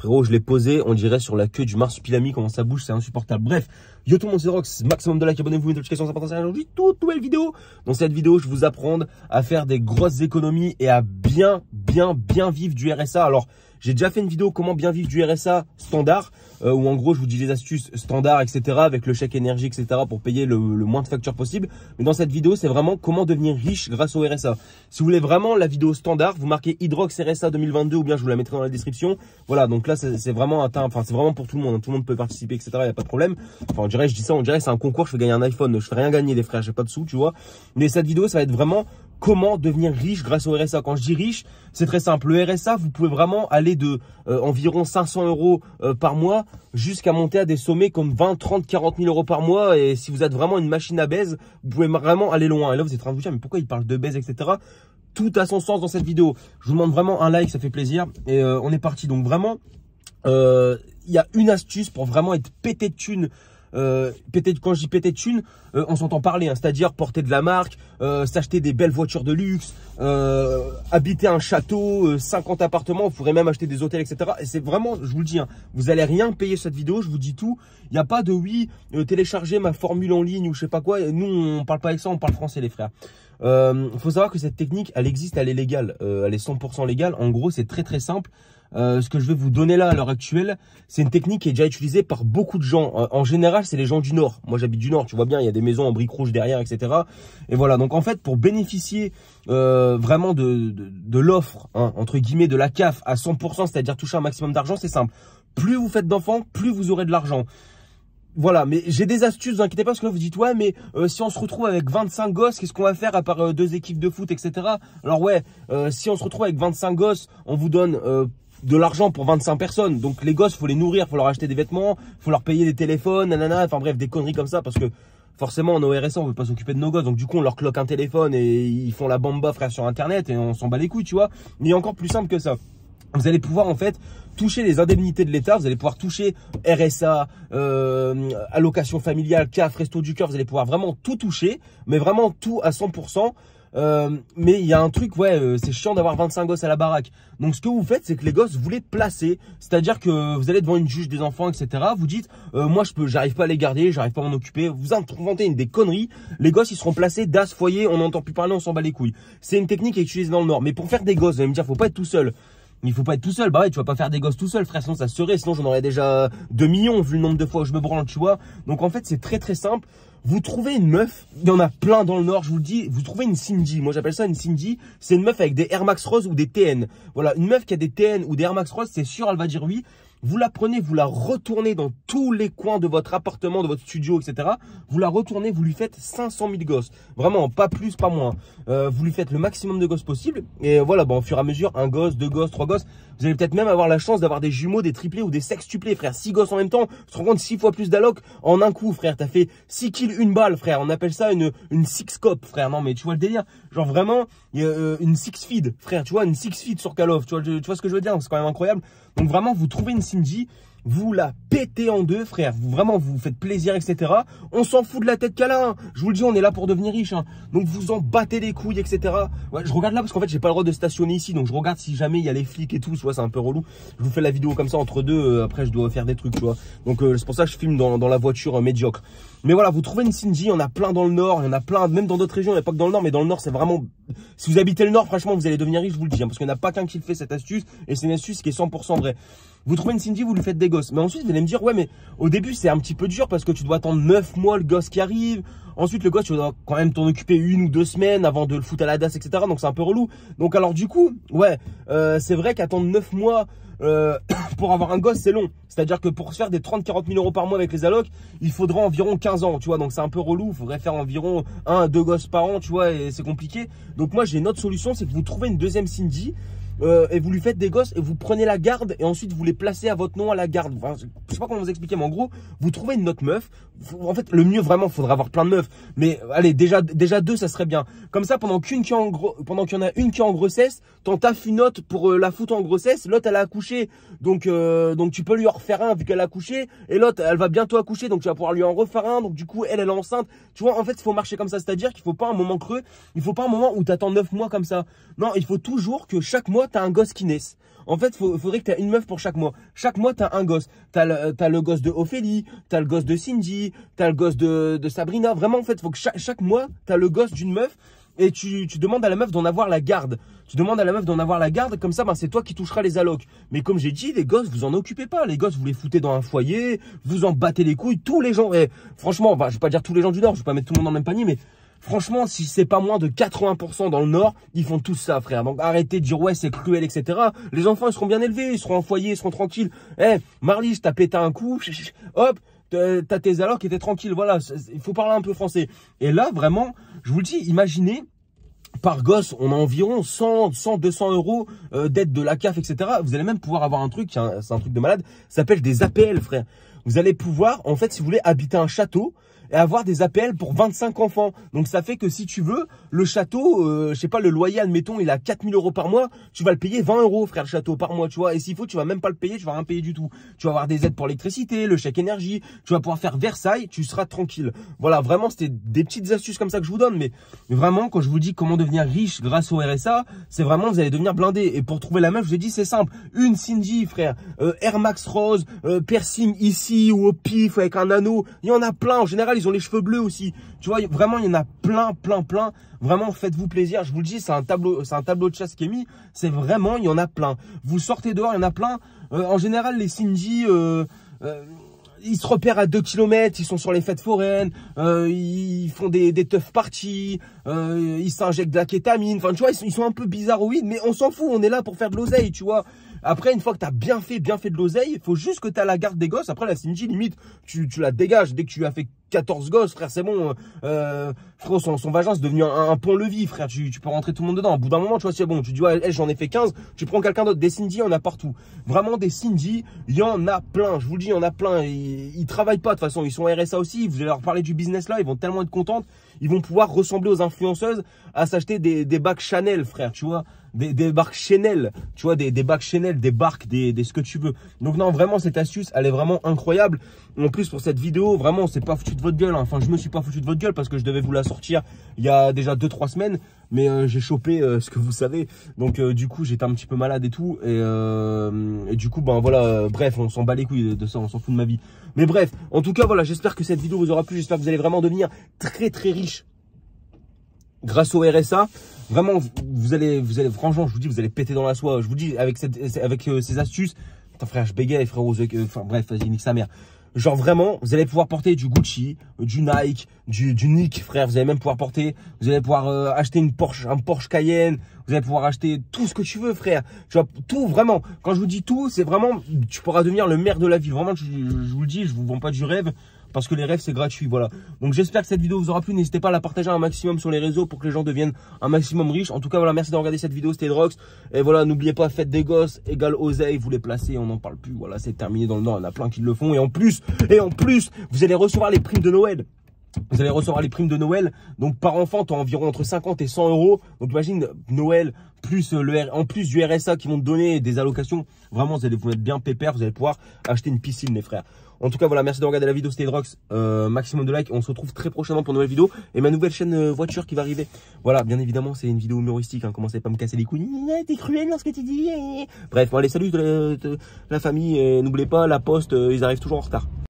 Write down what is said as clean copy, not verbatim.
Frérot, je l'ai posé, on dirait sur la queue du marsupilami, comment ça bouge, c'est insupportable. Bref, yo tout le monde, c'est Rox, maximum de likes, abonnez-vous, une notification, ça partagez aujourd'hui, toute nouvelle vidéo. Dans cette vidéo, je vous apprends à faire des grosses économies et à bien vivre du RSA. Alors, j'ai déjà fait une vidéo comment bien vivre du RSA standard, où en gros je vous dis les astuces standards, etc. avec le chèque énergie, etc. pour payer le moins de factures possible. Mais dans cette vidéo, c'est vraiment comment devenir riche grâce au RSA. Si vous voulez vraiment la vidéo standard, vous marquez Hydrox RSA 2022 ou bien je vous la mettrai dans la description. Voilà, donc là c'est vraiment c'est vraiment pour tout le monde. Tout le monde peut participer, etc. Il n'y a pas de problème. Enfin, je dis ça, on dirait c'est un concours, je fais gagner un iPhone. Je fais rien gagner les frères, j'ai pas de sous, tu vois. Mais cette vidéo, ça va être vraiment comment devenir riche grâce au RSA. Quand je dis riche, c'est très simple. Le RSA, vous pouvez vraiment aller de environ 500 € par mois jusqu'à monter à des sommets comme 20, 30, 40 000 € par mois. Et si vous êtes vraiment une machine à baise, vous pouvez vraiment aller loin. Et là, vous êtes en train de vous dire, mais pourquoi il parle de baise, etc. Tout a son sens dans cette vidéo. Je vous demande vraiment un like, ça fait plaisir. Et on est parti. Donc vraiment, il y a une astuce pour vraiment être pété de thunes. Quand je dis péter de thunes, on s'entend parler, hein, c'est-à-dire porter de la marque, s'acheter des belles voitures de luxe, habiter un château, 50 appartements, vous pourrez même acheter des hôtels, etc. Et c'est vraiment, je vous le dis, hein, vous allez rien payer cette vidéo, je vous dis tout. Il n'y a pas de télécharger ma formule en ligne ou je sais pas quoi. Et nous, on parle pas avec ça, on parle français, les frères. Faut savoir que cette technique, elle existe, elle est légale, elle est 100% légale. En gros, c'est très simple. Ce que je vais vous donner là à l'heure actuelle, c'est une technique qui est déjà utilisée par beaucoup de gens. En général, c'est les gens du Nord. Moi, j'habite du Nord, tu vois bien, il y a des maisons en briques rouges derrière, etc. Et voilà, donc en fait, pour bénéficier vraiment de l'offre, hein, entre guillemets, de la CAF à 100%, c'est-à-dire toucher un maximum d'argent, c'est simple. Plus vous faites d'enfants, plus vous aurez de l'argent. Voilà, mais j'ai des astuces, vous inquiétez pas, parce que là vous dites ouais, mais si on se retrouve avec 25 gosses, qu'est-ce qu'on va faire à part 2 équipes de foot, etc. Alors ouais, si on se retrouve avec 25 gosses, on vous donne de l'argent pour 25 personnes. Donc les gosses, faut les nourrir, faut leur acheter des vêtements, faut leur payer des téléphones, nanana, enfin bref, des conneries comme ça, parce que forcément en RSA, on veut pas s'occuper de nos gosses. Donc du coup, on leur cloque un téléphone et ils font la bamba, frère, sur internet et on s'en bat les couilles, tu vois. Mais il y a encore plus simple que ça. Vous allez pouvoir en fait toucher les indemnités de l'État, vous allez pouvoir toucher RSA, allocation familiale, CAF, resto du cœur, vous allez pouvoir vraiment tout toucher, mais vraiment tout à 100%. Mais il y a un truc, ouais, c'est chiant d'avoir 25 gosses à la baraque. Donc ce que vous faites, c'est que les gosses, vous les placez. C'est-à-dire que vous allez devant une juge des enfants, etc. Vous dites, moi j'arrive pas à les garder, j'arrive pas à m'en occuper. Vous inventez des conneries. Les gosses, ils seront placés DAS, foyer, on n'entend plus parler, on s'en bat les couilles. C'est une technique qui est utilisée dans le Nord. Mais pour faire des gosses, vous allez me dire, faut pas être tout seul. Il faut pas être tout seul, bah ouais, tu vas pas faire des gosses tout seul, frère, sinon ça serait, sinon j'en aurais déjà 2 millions vu le nombre de fois où je me branle, tu vois. Donc en fait, c'est très simple. Vous trouvez une meuf, il y en a plein dans le Nord, je vous le dis, vous trouvez une Cindy. Moi j'appelle ça une Cindy, c'est une meuf avec des Air Max Rose ou des TN. Voilà, une meuf qui a des TN ou des Air Max Rose, c'est sûr, elle va dire oui. Vous la prenez, vous la retournez dans tous les coins de votre appartement, de votre studio, etc. Vous la retournez, vous lui faites 500 000 gosses. Vraiment, pas plus, pas moins. Vous lui faites le maximum de gosses possible. Et voilà, bon, au fur et à mesure, 1 gosse, 2 gosses, 3 gosses. Vous allez peut-être même avoir la chance d'avoir des jumeaux, des triplés ou des sextuplés, frère. 6 gosses en même temps. Tu te rends compte, 6 fois plus d'alloc en un coup, frère. T'as fait 6 kills, 1 balle, frère. On appelle ça une six cop, frère. Non, mais tu vois le délire. Genre vraiment, une six feed, frère. Tu vois, une six feed sur Call of. Tu vois ce que je veux dire? C'est quand même incroyable. Donc vraiment, vous trouvez une Cindy, vous la pétez en deux, frère. Vraiment, vous faites plaisir, etc. On s'en fout de la tête qu'elle a. Hein. Je vous le dis, on est là pour devenir riche. Hein. Donc vous en battez les couilles, etc. Ouais, je regarde là parce qu'en fait, j'ai pas le droit de stationner ici. Donc je regarde si jamais il y a les flics et tout. Tu vois, c'est un peu relou. Je vous fais la vidéo comme ça entre deux. Après, je dois faire des trucs, tu vois. Donc c'est pour ça que je filme dans la voiture médiocre. Mais voilà, vous trouvez une Cindy, il y en a plein dans le Nord, il y en a plein, même dans d'autres régions, il n'y a pas que dans le Nord, mais dans le Nord, c'est vraiment... Si vous habitez le Nord, franchement, vous allez devenir riche, je vous le dis, hein, parce qu'il n'y en a pas qu'un qui le fait, cette astuce, et c'est une astuce qui est 100% vraie. Vous trouvez une Cindy, vous lui faites des gosses. Mais ensuite, vous allez me dire, ouais, mais au début, c'est un petit peu dur, parce que tu dois attendre 9 mois le gosse qui arrive. Ensuite, le gosse, tu dois quand même t'en occuper 1 ou 2 semaines avant de le foutre à la DAS, etc. Donc, c'est un peu relou. Donc, alors, du coup, ouais, c'est vrai qu'attendre 9 mois... pour avoir un gosse, c'est long. C'est-à-dire que pour se faire des 30-40 000 € par mois avec les allocs, il faudra environ 15 ans, tu vois. Donc c'est un peu relou. Il faudrait faire environ 1 à 2 gosses par an, tu vois, et c'est compliqué. Donc moi, j'ai une autre solution, c'est que vous trouvez une deuxième Cindy et vous lui faites des gosses et vous prenez la garde et ensuite vous les placez à votre nom à la garde. Enfin, je sais pas comment vous expliquer, mais en gros, vous trouvez une autre meuf. En fait, le mieux vraiment, faudrait avoir plein de meufs. Mais allez, déjà 2, ça serait bien. Comme ça, pendant qu'il y en a une qui est en grossesse, t'en taffes une autre pour la foutre en grossesse. L'autre, elle a accouché, donc tu peux lui en refaire un vu qu'elle a accouché. Et l'autre, elle va bientôt accoucher, donc tu vas pouvoir lui en refaire un. Donc du coup, elle est enceinte. Tu vois, en fait, il faut marcher comme ça. C'est-à-dire qu'il faut pas un moment creux. Il faut pas un moment où t'attends 9 mois comme ça. Non, il faut toujours que chaque mois mois, tu as un gosse qui naît. En fait, faudrait que tu aies une meuf pour chaque mois. Chaque mois, tu as un gosse. Tu as le gosse de Ophélie, tu as le gosse de Cindy, tu as le gosse de Sabrina. Vraiment, en fait, il faut que chaque mois, tu as le gosse d'une meuf et tu demandes à la meuf d'en avoir la garde. Tu demandes à la meuf d'en avoir la garde, comme ça, ben, c'est toi qui toucheras les allocs. Mais comme j'ai dit, les gosses, vous en occupez pas. Les gosses, vous les foutez dans un foyer, vous en battez les couilles. Tous les gens, franchement, je vais pas dire tous les gens du Nord, je vais pas mettre tout le monde dans le même panier, mais franchement, si c'est pas moins de 80% dans le Nord, ils font tout ça, frère. Donc arrêtez de dire ouais, c'est cruel, etc. Les enfants, ils seront bien élevés, ils seront en foyer, ils seront tranquilles. Marlis, t'as pété un coup, hop, t'as tes allocs et t'es tranquille. Voilà, il faut parler un peu français. Et là, vraiment, je vous le dis, imaginez, par gosse, on a environ 200 euros d'aide de la CAF, etc. Vous allez même pouvoir avoir un truc, c'est un truc de malade, ça s'appelle des APL, frère. Vous allez pouvoir, en fait, si vous voulez, habiter un château et avoir des APL pour 25 enfants. Donc, ça fait que si tu veux, le château, je sais pas, le loyer, admettons, il a 4 000 euros par mois, tu vas le payer 20 euros, frère, le château par mois, tu vois. Et s'il faut, tu vas même pas le payer, tu vas rien payer du tout. Tu vas avoir des aides pour l'électricité, le chèque énergie, tu vas pouvoir faire Versailles, tu seras tranquille. Voilà, vraiment, c'était des petites astuces comme ça que je vous donne. Mais vraiment, quand je vous dis comment devenir riche grâce au RSA, c'est vraiment, vous allez devenir blindé. Et pour trouver la meuf, je vous ai dit, c'est simple. Une Cindy, frère, Air Max Rose, piercing ici ou au pif avec un anneau. Il y en a plein. En général, ils ont les cheveux bleus aussi. Tu vois, vraiment, il y en a plein. Vraiment, faites-vous plaisir. Je vous le dis, c'est un tableau de chasse qui est mis. C'est vraiment, il y en a plein. Vous sortez dehors, il y en a plein. En général, les Cindy, ils se repèrent à 2 km, ils sont sur les fêtes foraines, ils font des teuf parties, ils s'injectent de la kétamine. Enfin, tu vois, ils sont un peu bizarroïdes, mais on s'en fout, on est là pour faire de l'oseille, tu vois. Après, une fois que tu as bien fait de l'oseille, il faut juste que tu as la garde des gosses. Après, la Cindy, limite, tu la dégages. Dès que tu as fait 14 gosses, frère, c'est bon. Frère, son vagin, c'est devenu un pont-levis, frère. Tu peux rentrer tout le monde dedans. Au bout d'un moment, tu vois, c'est bon. Tu dis, ouais, j'en ai fait 15. Tu prends quelqu'un d'autre. Des Cindy, il y en a partout. Vraiment, des Cindy, il y en a plein. Je vous le dis, il y en a plein. Ils travaillent pas, de toute façon. Ils sont RSA aussi. Vous allez leur parler du business là. Ils vont tellement être contents. Ils vont pouvoir ressembler aux influenceuses à s'acheter des bacs Chanel, frère, tu vois. Des barques Chanel, tu vois, des bacs Chanel, des barques, des ce que tu veux. Donc non, vraiment, cette astuce, elle est vraiment incroyable. En plus, pour cette vidéo, vraiment, c'est pas foutu de votre gueule, hein. Enfin, je me suis pas foutu de votre gueule parce que je devais vous la sortir il y a déjà 2-3 semaines. Mais j'ai chopé ce que vous savez. Donc du coup, j'étais un petit peu malade et tout. Et du coup, ben voilà, bref, on s'en bat les couilles de ça, on s'en fout de ma vie. Mais bref, en tout cas, voilà, j'espère que cette vidéo vous aura plu. J'espère que vous allez vraiment devenir très riche grâce au RSA. Vraiment, vous allez, franchement, je vous dis, vous allez péter dans la soie. Je vous dis, avec ces astuces, putain, frère, je bégaye, frérot, enfin, bref, vas-y, nique sa mère. Genre vraiment, vous allez pouvoir porter du Gucci, du Nike, du Nick, frère. Vous allez même pouvoir porter, vous allez pouvoir acheter un Porsche Cayenne. Vous allez pouvoir acheter tout ce que tu veux, frère. Tu vois, tout, vraiment. Quand je vous dis tout, c'est vraiment, tu pourras devenir le maire de la ville. Vraiment, je vous le dis, je vous vends pas du rêve. Parce que les rêves, c'est gratuit, voilà. Donc j'espère que cette vidéo vous aura plu. N'hésitez pas à la partager un maximum sur les réseaux pour que les gens deviennent un maximum riches. En tout cas, voilà, merci d'avoir regardé cette vidéo, c'était Drox. Et voilà, n'oubliez pas, faites des gosses, égale oseille, vous les placez, on n'en parle plus. Voilà, c'est terminé dans le Nord, il y en a plein qui le font. Et en plus, vous allez recevoir les primes de Noël. Vous allez recevoir les primes de Noël. Donc par enfant, tu as environ entre 50 et 100 euros. Donc imagine Noël plus en plus du RSA qui vont te donner des allocations. Vraiment, vous allez vous mettre bien pépère. Vous allez pouvoir acheter une piscine, les frères. En tout cas, voilà, merci de regarder la vidéo. C'était Drox. Maximum de likes. On se retrouve très prochainement pour une nouvelle vidéo. Et ma nouvelle chaîne voiture qui va arriver. Voilà, bien évidemment, c'est une vidéo humoristique. Hein. Commencez pas à me casser les couilles. T'es cruel dans ce que tu dis. Bref, bon, allez, salut de la famille. N'oubliez pas, la poste, ils arrivent toujours en retard.